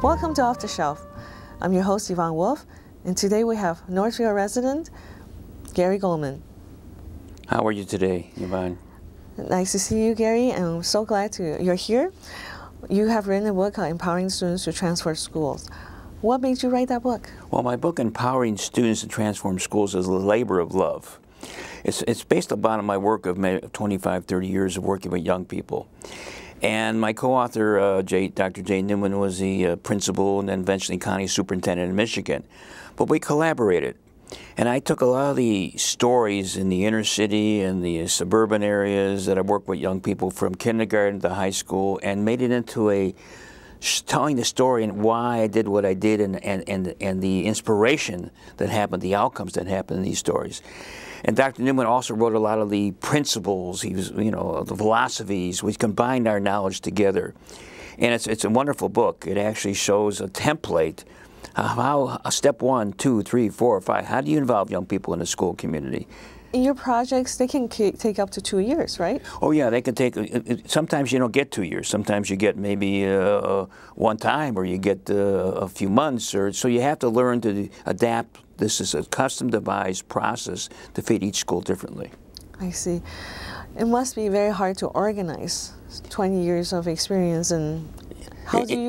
Welcome to Off the Shelf. I'm your host, Yvonne Wolf, and today we have Northfield resident Gary Goldman. How are you today, Yvonne? Nice to see you, Gary, and I'm so glad you're here. You have written a book called Empowering Students to Transform Schools. What made you write that book? Well, my book, Empowering Students to Transform Schools, is a labor of love. It's based upon my work of 25, 30 years of working with young people. And my co-author, Dr. Jay Newman, was the principal and then eventually county superintendent in Michigan. But we collaborated. And I took a lot of the stories in the inner city and the suburban areas that I work with young people from kindergarten to high school and made it into telling the story and why I did what I did and the inspiration that happened, the outcomes that happened in these stories. And Dr. Newman also wrote a lot of the principles, the philosophies. We combined our knowledge together. And it's a wonderful book. It actually shows a template of how step 1, 2, 3, 4, 5, how do you involve young people in the school community? Your projects, they can take up to 2 years, right? Oh yeah, they can take, sometimes you don't get 2 years. Sometimes you get maybe one time, or you get a few months, so you have to learn to adapt. This is a custom devised process to fit each school differently. I see. It must be very hard to organize 20 years of experience, and how do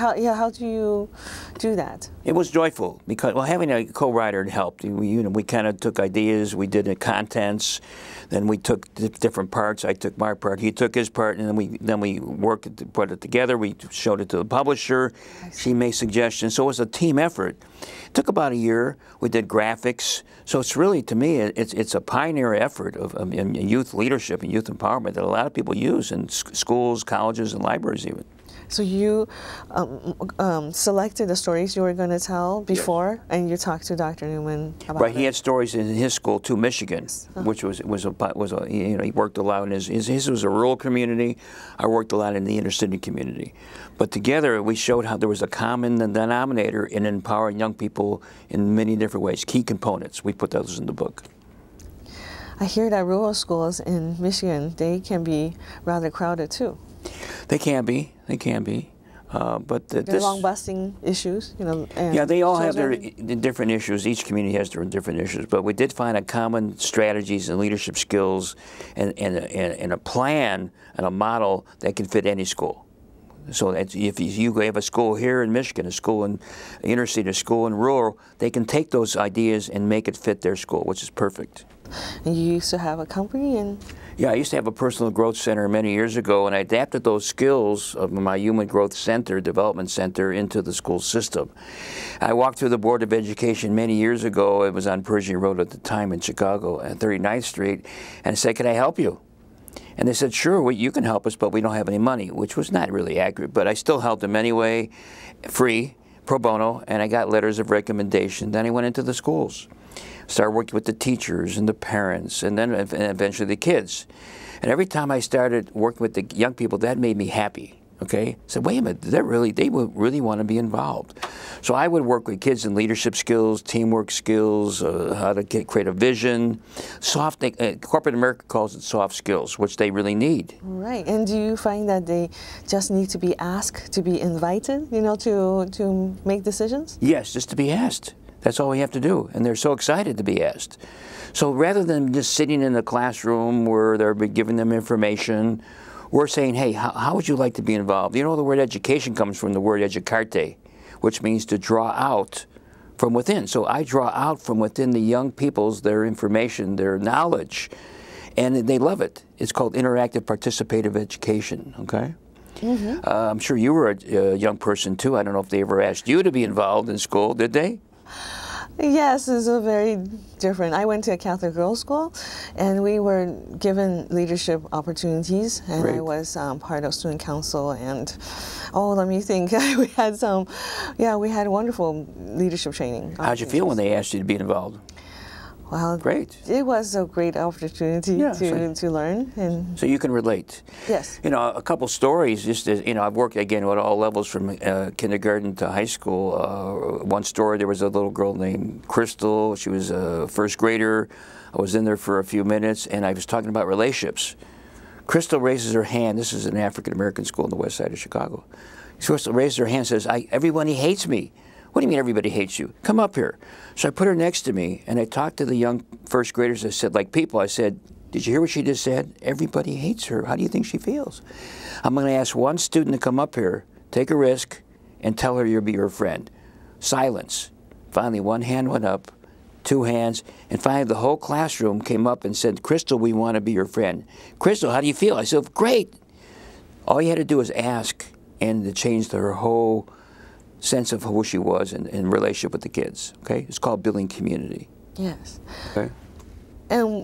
you do that? It was joyful because, well, having a co-writer helped. We kind of took ideas, we did the contents, then we took different parts. I took my part, he took his part, and then we worked, put it together. We showed it to the publisher. She made suggestions. So it was a team effort. It took about a year. We did graphics. So it's really, to me, it's a pioneer effort of youth leadership and youth empowerment that a lot of people use in schools, colleges, and libraries even. So you selected the stories you were going to tell before, yes, and you talked to Dr. Newman about it. Right, he had stories in his school too, Michigan, which was he worked a lot in his was a rural community. I worked a lot in the inner city community, but together we showed how there was a common denominator in empowering young people in many different ways. Key components. We put those in the book. I hear that rural schools in Michigan, they can be rather crowded too. They can be. They can be. But there are long busing issues, yeah, they all have their different issues. Each community has their different issues. But we did find a common strategies and leadership skills and a plan and a model that can fit any school. So that if you have a school here in Michigan, a school in inner city, a school in rural, they can take those ideas and make it fit their school, which is perfect. And you used to have a company and... Yeah, I used to have a personal growth center many years ago, and I adapted those skills of my human growth center, development center, into the school system. I walked through the Board of Education many years ago. It was on Pershing Road at the time in Chicago, at 39th Street, and I said, "Can I help you?" And they said, "Sure, well, you can help us, but we don't have any money," which was not really accurate, but I still helped them anyway, free, pro bono, and I got letters of recommendation. Then I went into the schools. Started working with the teachers and the parents, and then eventually the kids. And every time I started working with the young people, that made me happy. Okay, I said, wait a minute, they would really want to be involved. So I would work with kids in leadership skills, teamwork skills, how to create a vision. Corporate America calls it soft skills, which they really need. Right, and do you find that they just need to be asked, to be invited, to make decisions? Yes, just to be asked. That's all we have to do, and they're so excited to be asked. So rather than just sitting in a classroom where they're giving them information, we're saying, hey, how would you like to be involved? You know, the word education comes from the word educare, which means to draw out from within. So I draw out from within the young people's, their information, their knowledge, and they love it. It's called interactive participative education, okay? Mm-hmm. I'm sure you were a young person too. I don't know if they ever asked you to be involved in school, did they? Yes, it's a very different. I went to a Catholic girls' school, and we were given leadership opportunities, and Great. I was part of student council, and let me think. we had wonderful leadership training. How'd you feel when they asked you to be involved? Well, great. It was a great opportunity to learn. And so you can relate. Yes. A couple stories, just as, I've worked again at all levels from kindergarten to high school. One story, there was a little girl named Crystal. She was a first grader. I was in there for a few minutes, and I was talking about relationships. Crystal raises her hand. This is an African-American school on the west side of Chicago. She raised her hand and says, everybody hates me. What do you mean everybody hates you? Come up here. So I put her next to me, and I talked to the young first graders. I said, like people, I said, did you hear what she just said? Everybody hates her. How do you think she feels? I'm going to ask one student to come up here, take a risk, and tell her you'll be her friend. Silence. Finally, one hand went up, two hands, and finally the whole classroom came up and said, Crystal, we want to be your friend. Crystal, how do you feel? I said, great. All you had to do was ask, and it changed her whole sense of who she was in relationship with the kids. Okay, it's called building community. Yes. Okay. And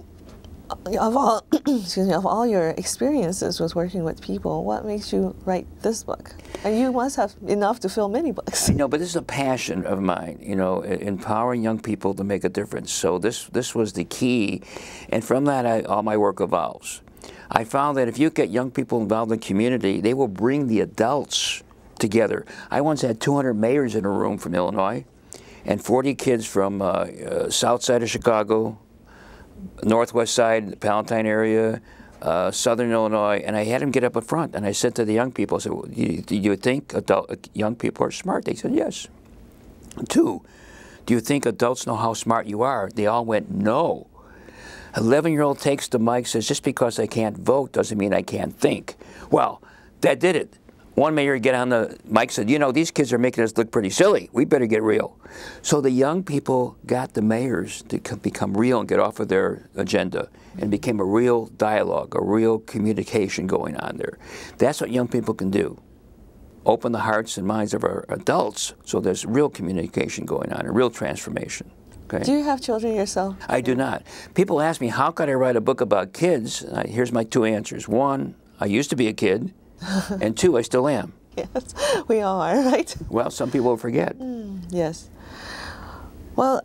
of all, excuse me, of all your experiences with working with people, what makes you write this book? And you must have enough to fill many books. No, but this is a passion of mine. You know, empowering young people to make a difference. So this was the key, and from that, all my work evolves. I found that if you get young people involved in community, they will bring the adults together. I once had 200 mayors in a room from Illinois and 40 kids from south side of Chicago, northwest side, the Palatine area, southern Illinois, and I had them get up in front, and I said to the young people, I said, well, do you think young people are smart? They said, yes. 2, do you think adults know how smart you are? They all went, no. 11-year-old takes the mic, says, just because I can't vote doesn't mean I can't think. Well, that did it. One mayor get on the mic and said, you know, these kids are making us look pretty silly. We better get real. So the young people got the mayors to become real and get off of their agenda, and became a real dialogue, a real communication going on there. That's what young people can do. Open the hearts and minds of our adults so there's real communication going on, a real transformation. Okay. Do you have children yourself? I do not. People ask me, how could I write a book about kids? Here's my 2 answers. 1, I used to be a kid. And 2, I still am. Yes, we all are, right? Well, some people forget. Yes. Well,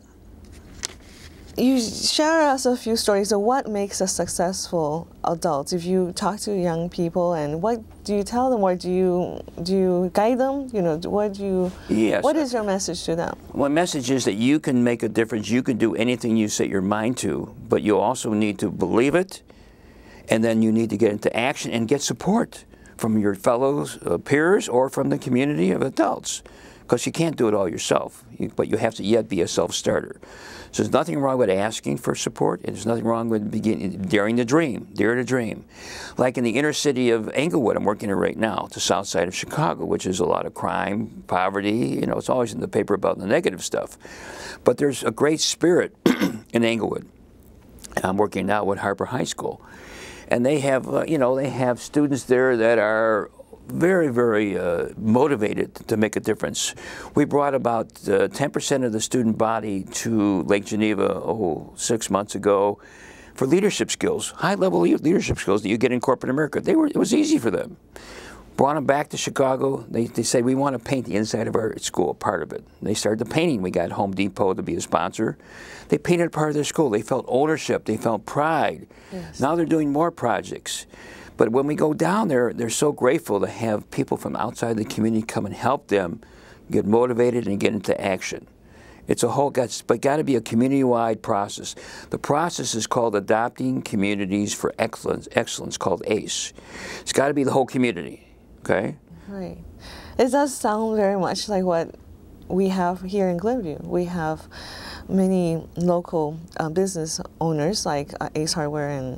you share us a few stories of what makes a successful adult. If you talk to young people, and what do you tell them, or do you guide them? You know, Yes. What is your message to them? My message is that you can make a difference. You can do anything you set your mind to, but you also need to believe it, and then you need to get into action and get support from your fellow peers or from the community of adults, because you can't do it all yourself, but you have to yet be a self-starter. So there's nothing wrong with asking for support, and there's nothing wrong with daring to dream. Like in the inner city of Englewood, I'm working in right now, the south side of Chicago, which is a lot of crime, poverty, you know, it's always in the paper about the negative stuff. But there's a great spirit in Englewood. I'm working now with Harper High School. And they have, you know, they have students there that are very, very motivated to make a difference. We brought about 10% of the student body to Lake Geneva 6 months ago for leadership skills, high-level leadership skills that you get in corporate America. It was easy for them. Brought them back to Chicago. They said, we want to paint the inside of our school, part of it. They started the painting. We got Home Depot to be a sponsor. They painted part of their school. They felt ownership. They felt pride. Yes. Now they're doing more projects. But when we go down there, they're so grateful to have people from outside the community come and help them get motivated and get into action. It's a whole, but got to be a community-wide process. The process is called Adopting Communities for Excellence, called ACE. It's got to be the whole community. Okay. Right. It does sound very much like what we have here in Glenview. We have many local business owners like Ace Hardware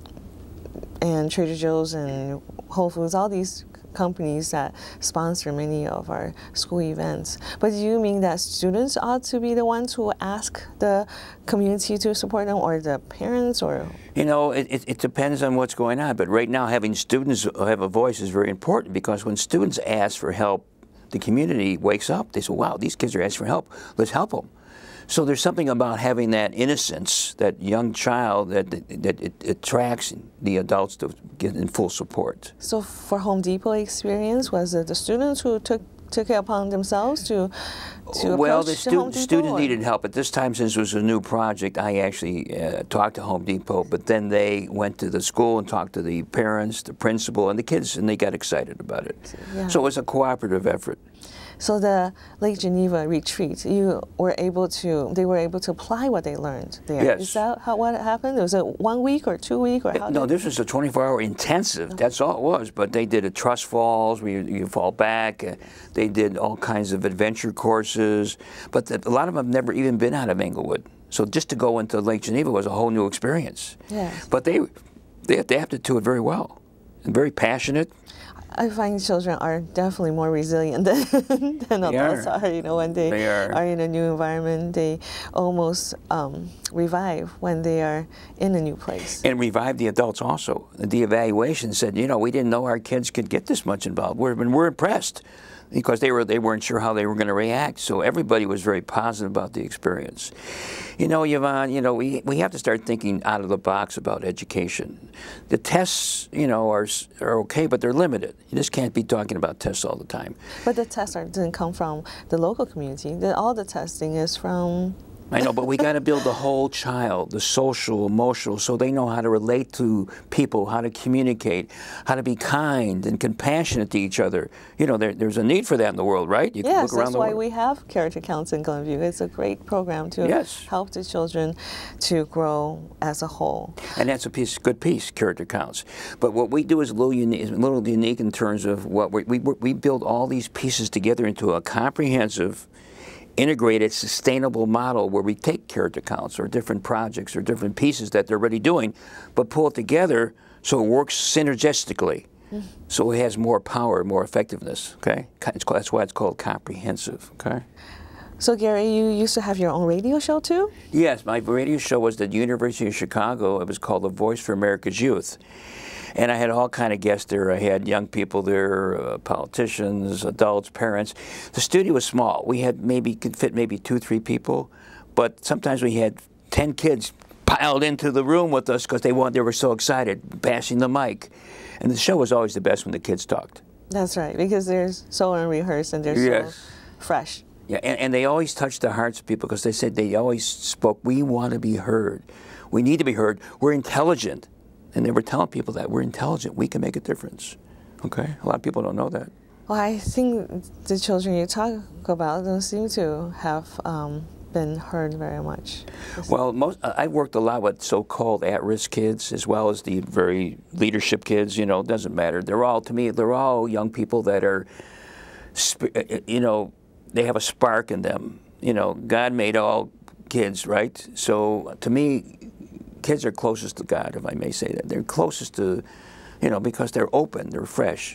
and Trader Joe's and Whole Foods, all these companies that sponsor many of our school events. But do you mean that students ought to be the ones who ask the community to support them, or the parents, or? You know, it depends on what's going on. But right now, having students have a voice is very important, because when students ask for help, the community wakes up. They say, wow, these kids are asking for help. Let's help them. So there's something about having that innocence, that young child, that it attracts the adults to get in full support. So for Home Depot experience, was it the students who took it upon themselves to well, the Home Depot, students needed help. At this time, since it was a new project, I actually talked to Home Depot, but then they went to the school and talked to the parents, the principal, and the kids, and they got excited about it. Yeah. So it was a cooperative effort. So the Lake Geneva retreat, they were able to apply what they learned there. Yes. Is that what happened? Was it 1 week or 2 weeks? Or how No, this was a 24-hour intensive. That's all it was. But they did a trust falls where you fall back. They did all kinds of adventure courses. But a lot of them have never even been out of Englewood. So just to go into Lake Geneva was a whole new experience. Yes. But they adapted to it very well and very passionate. I find children are definitely more resilient than adults are. You know, when they are in a new environment, they almost revive when they are in a new place. And revive the adults also. The evaluation said, you know, we didn't know our kids could get this much involved. We're impressed because they weren't sure how they were going to react. So everybody was very positive about the experience. You know, Yvonne, you know, we have to start thinking out of the box about education. The tests, you know, are okay, but they're limited. You just can't be talking about tests all the time. But the tests didn't come from the local community. All the testing is from... I know, but we got to build the whole child, the social, emotional, so they know how to relate to people, how to communicate, how to be kind and compassionate to each other. You know, there's a need for that in the world, right? You yes, that's why we have Character Counts in Glenview. It's a great program to help the children to grow as a whole. And that's a good piece, Character Counts. But what we do is a little unique in terms of what we build all these pieces together into a comprehensive, integrated, sustainable model where we take character counts or different projects or different pieces that they're already doing, but pull it together so it works synergistically, so it has more power, more effectiveness. Okay, that's why it's called comprehensive. Okay. So Gary, you used to have your own radio show too? Yes, my radio show was at the University of Chicago. It was called The Voice for America's Youth. And I had all kind of guests there. I had young people there, politicians, adults, parents. The studio was small. We had could fit maybe 2 or 3 people, but sometimes we had 10 kids piled into the room with us because they were so excited, passing the mic. And the show was always the best when the kids talked. That's right, because they're so unrehearsed and they're so fresh. Yeah, and they always touched the hearts of people because they said they always spoke, we want to be heard. We need to be heard. We're intelligent. And they were telling people that we're intelligent, we can make a difference. Okay? A lot of people don't know that. Well, I think the children you talk about don't seem to have been heard very much. Well, I worked a lot with so-called at-risk kids as well as the very leadership kids. You know, it doesn't matter. They're all, to me, they're all young people that are, you know, they have a spark in them. You know, God made all kids, right? So to me, kids are closest to God, if I may say that. They're closest to, you know, because they're open, they're fresh.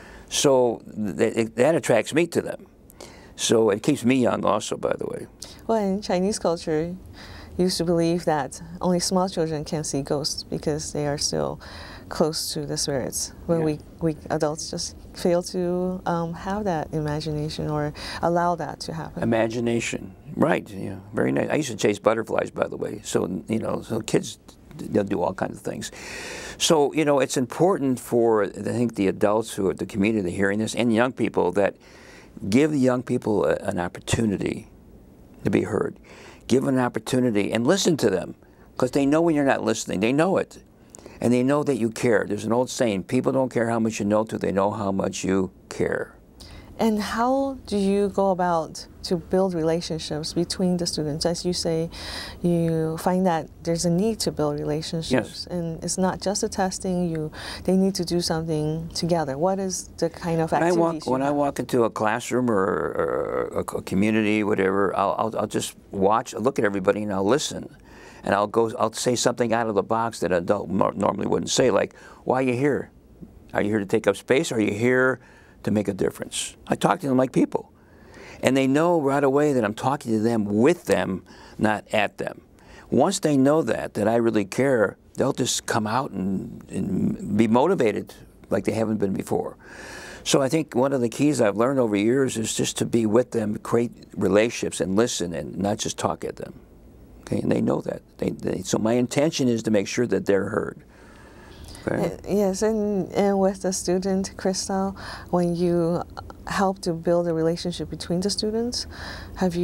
So that attracts me to them. So it keeps me young also, by the way. Well, in Chinese culture, you used to believe that only small children can see ghosts because they are still close to the spirits, where we adults just fail to have that imagination or allow that to happen. Imagination, right? Yeah, very nice. I used to chase butterflies, by the way. So you know, so kids, they'll do all kinds of things. So you know, it's important for I think the adults who are the community hearing this and young people that give the young people an opportunity to be heard. Give them an opportunity and listen to them, because they know when you're not listening. They know it. And they know that you care. There's an old saying, people don't care how much you know till they know how much you care. And how do you go about to build relationships between the students? As you say, you find that there's a need to build relationships. Yes. And it's not just a testing, they need to do something together. What is the kind of activities When I walk into a classroom or a community, whatever, I'll just look at everybody and I'll listen. And I'll say something out of the box that an adult normally wouldn't say, like, why are you here? Are you here to take up space? Or are you here to make a difference? I talk to them like people. And they know right away that I'm talking to them with them, not at them. Once they know that I really care, they'll just come out and be motivated like they haven't been before. So I think one of the keys I've learned over years is just to be with them, create relationships, and listen, and not just talk at them. Okay, and they know that. So my intention is to make sure that they're heard. Okay? Yes, and with the student, Crystal, when you help to build a relationship between the students, do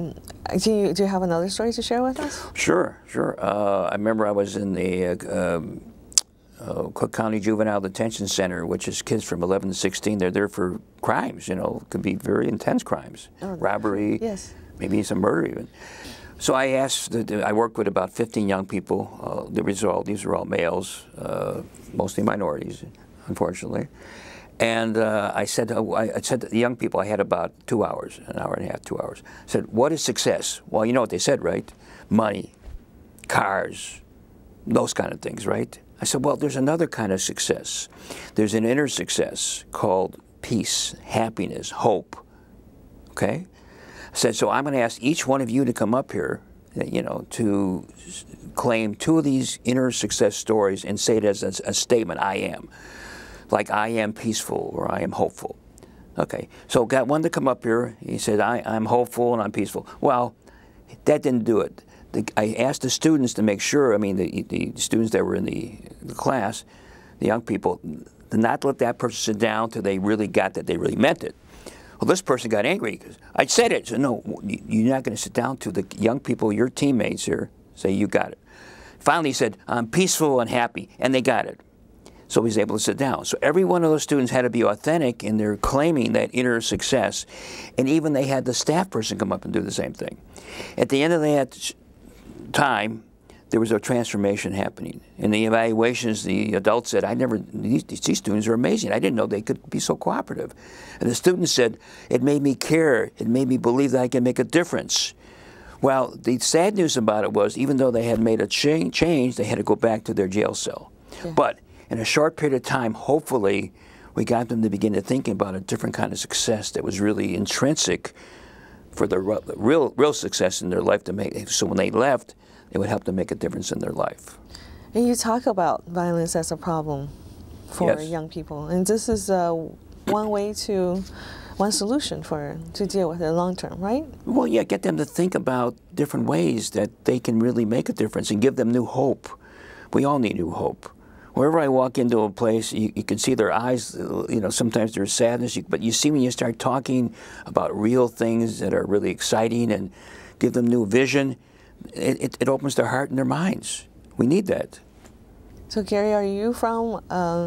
you have another story to share with us? Sure. I remember I was in the Cook County Juvenile Detention Center, which is kids from 11 to 16. They're there for crimes, you know, could be very intense crimes, robbery, yes, maybe some murder even. So I asked, I worked with about 15 young people. These are all males, mostly minorities, unfortunately. And I said to the young people, I had about 2 hours, an hour and a half, 2 hours. I said, what is success? Well, you know what they said, right? Money, cars, those kind of things, right? I said, well, there's another kind of success. There's an inner success called peace, happiness, hope, okay? I said, so I'm going to ask each one of you to come up here, you know, to claim 2 of these inner success stories and say it as a statement, I am. Like, I am peaceful or I am hopeful. Okay, so got one to come up here. He said, I'm hopeful and I'm peaceful. Well, that didn't do it. I asked the students to make sure, I mean, the students that were in the class, the young people, to not let that person sit down till they really got that they really meant it. Well, this person got angry because I said it. So no, you're not going to sit down to the young people, your teammates here, say you got it. Finally, he said, I'm peaceful and happy, and they got it. So he was able to sit down. So every one of those students had to be authentic in their claiming that inner success, and even they had the staff person come up and do the same thing. At the end of that time, there was a transformation happening. In the evaluations, the adults said, these students are amazing. I didn't know they could be so cooperative. And the students said, it made me care. It made me believe that I can make a difference. Well, the sad news about it was, even though they had made a change, they had to go back to their jail cell. Yeah. But in a short period of time, hopefully, we got them to begin to think about a different kind of success that was really intrinsic for the real success in their life to make. So when they left, it would help them make a difference in their life. And you talk about violence as a problem for young people, and this is one solution to deal with it long term, right? Well, yeah, get them to think about different ways that they can really make a difference and give them new hope. We all need new hope. Wherever I walk into a place, you can see their eyes, you know, sometimes there's sadness, but you see when you start talking about real things that are really exciting and give them new vision, it opens their heart and their minds. We need that. So, Gary, are you from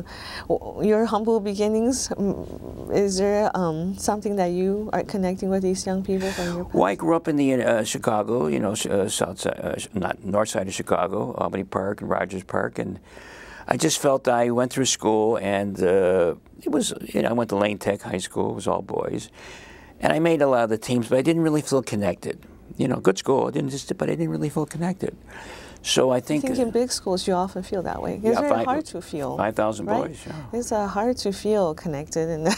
your humble beginnings? Is there something that you are connecting with these young people from your past? Well, I grew up in the Chicago, you know, south side, not north side of Chicago, Albany Park and Rogers Park, and I just felt I went through school, and it was, you know, I went to Lane Tech High School. It was all boys, and I made a lot of the teams, but I didn't really feel connected. You know, good school, but I didn't really feel connected. So I think in big schools you often feel that way. It's very hard to feel. 5,000 right? boys. Yeah. It's hard to feel connected in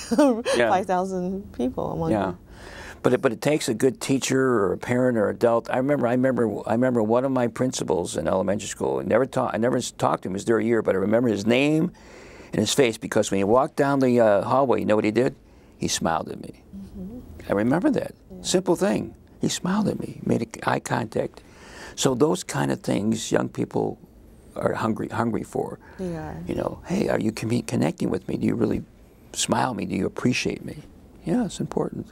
5,000 people among them. But it takes a good teacher or a parent or adult. I remember one of my principals in elementary school. I never talked to him. He was there a year, but I remember his name and his face, because when he walked down the hallway, you know what he did? He smiled at me. I remember that simple thing. He smiled at me, made eye contact. So those kind of things young people are hungry for. They are. You know, hey, are you connecting with me? Do you really smile at me? Do you appreciate me? Yeah, it's important.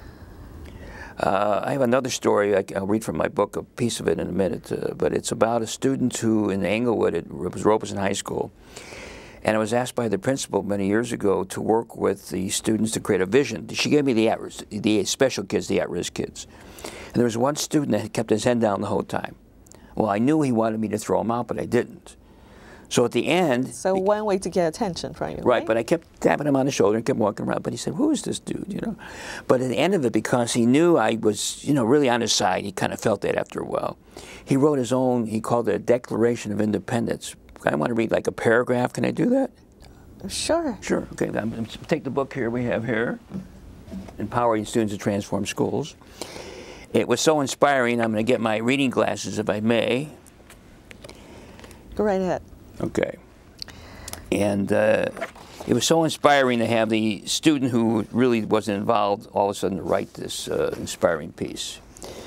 I have another story. I'll read from my book, a piece of it in a minute, but it's about a student who in Englewood, it was Robeson High School, and I was asked by the principal many years ago to work with the students to create a vision. She gave me the special kids, the at-risk kids. And there was one student that had kept his head down the whole time. Well, I knew he wanted me to throw him out, but I didn't. So at the end... So one way to get attention from you, right? But I kept tapping him on the shoulder and kept walking around. But he said, who is this dude, you know? But at the end of it, because he knew I was, you know, really on his side, he kind of felt that after a while. He wrote his own, he called it a Declaration of Independence. I want to read like a paragraph. Can I do that? Sure. Sure. Okay, I'm going to take the book here we have here, Empowering Students to Transform Schools. It was so inspiring, I'm going to get my reading glasses, if I may. Go right ahead. Okay. And it was so inspiring to have the student who really wasn't involved all of a sudden write this inspiring piece.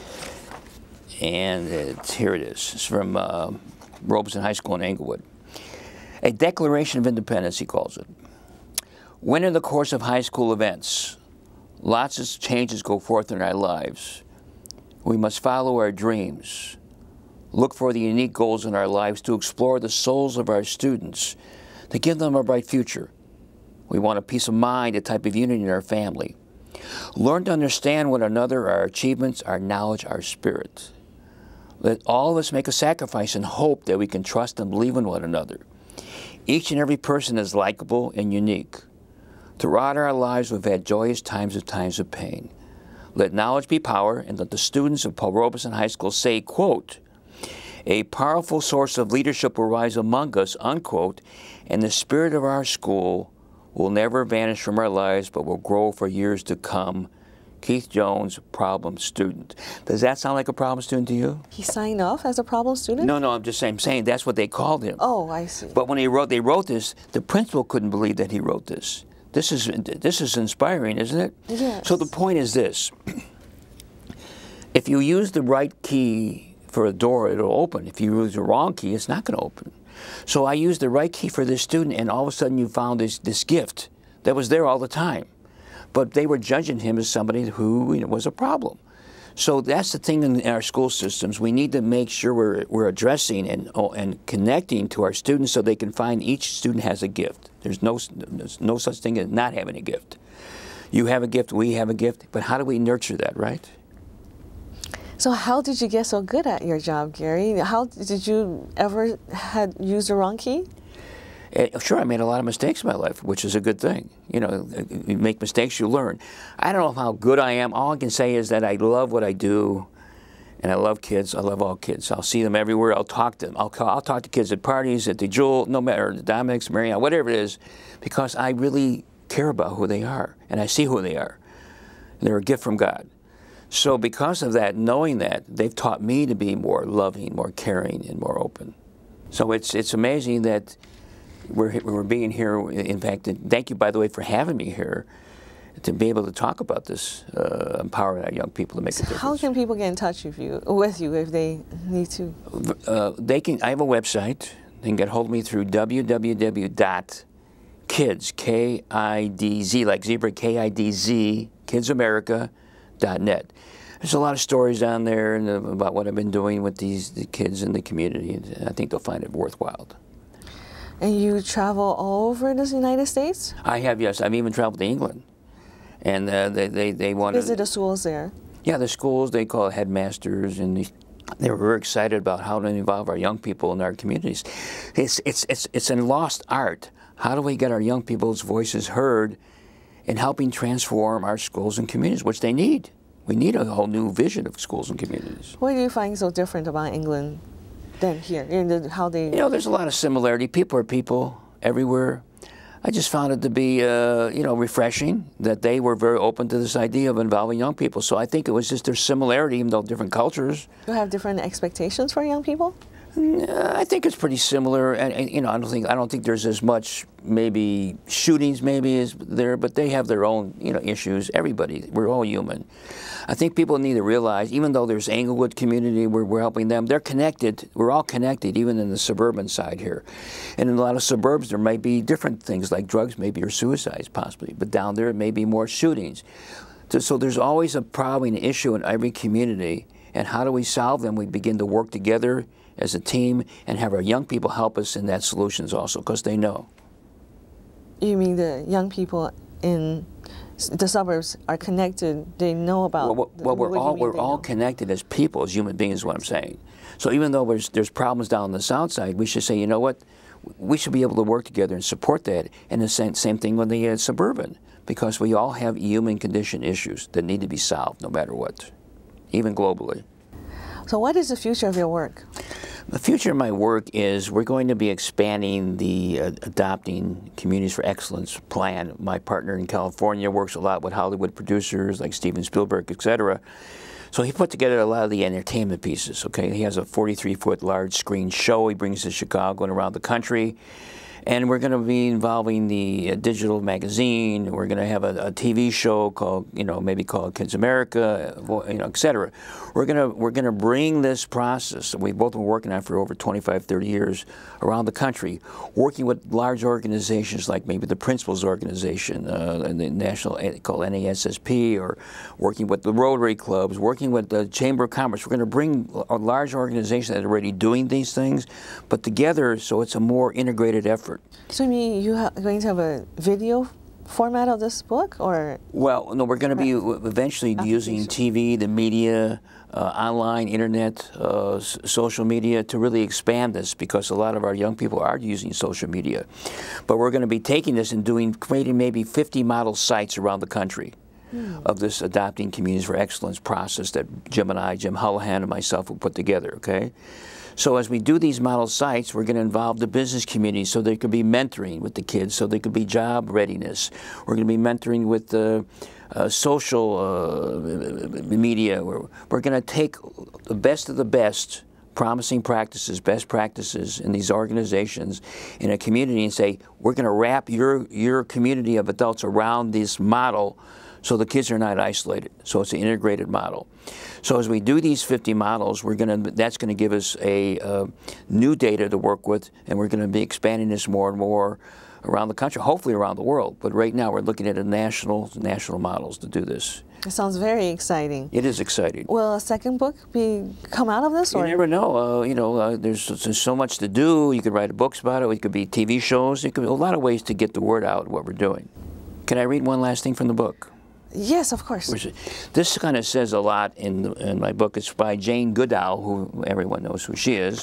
And here it is. It's from Robeson High School in Englewood. A Declaration of Independence, he calls it. When in the course of high school events, lots of changes go forth in our lives, we must follow our dreams, look for the unique goals in our lives, to explore the souls of our students, to give them a bright future. We want a peace of mind, a type of unity in our family. Learn to understand one another, our achievements, our knowledge, our spirit. Let all of us make a sacrifice and hope that we can trust and believe in one another. Each and every person is likable and unique. Throughout our lives, we've had joyous times of pain. Let knowledge be power, and let the students of Paul Robeson High School say, quote, a powerful source of leadership will rise among us, unquote, and the spirit of our school will never vanish from our lives, but will grow for years to come. Keith Jones, problem student. Does that sound like a problem student to you? He signed off as a problem student? No, I'm just saying that's what they called him. Oh, I see. But when they wrote this, the principal couldn't believe that he wrote this. This is inspiring, isn't it? Yes. So the point is this. If you use the right key for a door, it'll open. If you use the wrong key, it's not going to open. So I used the right key for this student, and all of a sudden you found this gift that was there all the time. But they were judging him as somebody who was a problem. So that's the thing in our school systems. We need to make sure we're addressing and connecting to our students so they can find each student has a gift. There's no such thing as not having a gift. You have a gift, we have a gift, but how do we nurture that, right? So how did you get so good at your job, Gary? How did you ever use the wrong key? Sure, I made a lot of mistakes in my life, which is a good thing. You know, you make mistakes, you learn. I don't know how good I am. All I can say is that I love what I do, and I love kids. I love all kids. I'll see them everywhere. I'll talk to them. I'll talk to kids at parties, at the Jewel, no matter the Dominic's, Marriott, whatever it is, because I really care about who they are, and I see who they are. They're a gift from God. So because of that, knowing that, they've taught me to be more loving, more caring, and more open. So it's amazing that we're being here. In fact, thank you, by the way, for having me here to be able to talk about this, empowering our young people to make a difference. How can people get in touch with you if they need to? They can. I have a website. They can get hold of me through www.kids, K-I-D-Z, like zebra, K-I-D-Z, kidsamerica.net. There's a lot of stories on there about what I've been doing with the kids in the community, and I think they'll find it worthwhile. And you travel all over the United States? I have, yes. I've even traveled to England. And they want to visit the schools there? Yeah, the schools, they call it headmasters, and they were very excited about how to involve our young people in our communities. It's a lost art. How do we get our young people's voices heard in helping transform our schools and communities, which they need? We need a whole new vision of schools and communities. What do you find so different about England than here? How they... You know, there's a lot of similarity. People are people everywhere. I just found it to be, refreshing that they were very open to this idea of involving young people. So I think it was just their similarity, even though different cultures. Do you have different expectations for young people? I think it's pretty similar, and I don't think there's as much maybe shootings as there, but they have their own issues. Everybody, we're all human. I think people need to realize, even though there's Englewood community where we're helping them, they're connected. We're all connected, even in the suburban side here. And in a lot of suburbs, there might be different things like drugs, maybe, or suicides, possibly. But down there, it may be more shootings. So there's always a problem, an issue in every community. And how do we solve them? We begin to work together as a team and have our young people help us in that solutions also, because they know. You mean the young people in the suburbs are connected? They know about. Well, we're all connected as people, as human beings, is what I'm saying. So even though there's problems down on the south side, we should say, you know what, we should be able to work together and support that. And the same thing with the suburban, because we all have human condition issues that need to be solved, no matter what, even globally. So what is the future of your work? The future of my work is we're going to be expanding the Adopting Communities for Excellence plan. My partner in California works a lot with Hollywood producers like Steven Spielberg, etc. So he put together a lot of the entertainment pieces. Okay, he has a 43-foot large screen show he brings to Chicago and around the country. And we're going to be involving the digital magazine. We're going to have a TV show called, maybe called Kids America, et cetera. We're going to bring this process that we've both been working on for over 25, 30 years around the country, working with large organizations like maybe the Principals Organization, and the national called NASSP, or working with the Rotary Clubs, working with the Chamber of Commerce. We're going to bring a large organization that are already doing these things, but together so it's a more integrated effort. effort. So you mean you're going to have a video format of this book, or? Well, no, we're going to be eventually using TV, the media, online, internet, social media to really expand this, because a lot of our young people are using social media. But we're going to be taking this and creating maybe 50 model sites around the country of this Adopting Communities for Excellence process that Jim Hullahan and myself will put together, okay? So as we do these model sites, we're going to involve the business community so there could be mentoring with the kids, so there could be job readiness. We're going to be mentoring with the social media. We're going to take the best of the best promising practices, best practices in these organizations in a community and say, we're going to wrap your community of adults around this model so the kids are not isolated. So it's an integrated model. So as we do these 50 models, that's going to give us a new data to work with, and we're going to be expanding this more and more around the country, hopefully around the world. But right now we're looking at national models to do this. It sounds very exciting. It is exciting. Will a second book come out of this? You never know. There's so much to do. You could write books about it. It could be TV shows. It could be a lot of ways to get the word out what we're doing. Can I read one last thing from the book? Yes, of course. This kind of says a lot in my book. It's by Jane Goodall, who everyone knows who she is.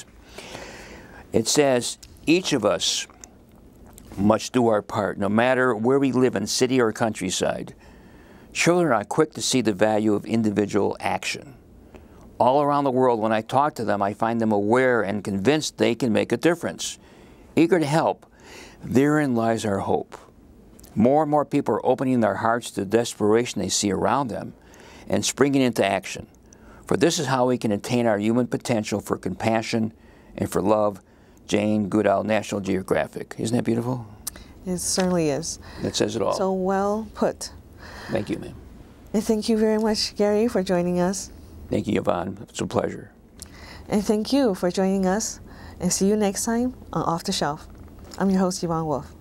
It says, each of us must do our part, no matter where we live in city or countryside. Children are quick to see the value of individual action. All around the world, when I talk to them, I find them aware and convinced they can make a difference. Eager to help, therein lies our hope. More and more people are opening their hearts to the desperation they see around them and springing into action. For this is how we can attain our human potential for compassion and for love. Jane Goodall, National Geographic. Isn't that beautiful? It certainly is. That says it all. So well put. Thank you, ma'am. And thank you very much, Gary, for joining us. Thank you, Yvonne. It's a pleasure. And thank you for joining us. And see you next time on Off the Shelf. I'm your host, Yvonne Wolf.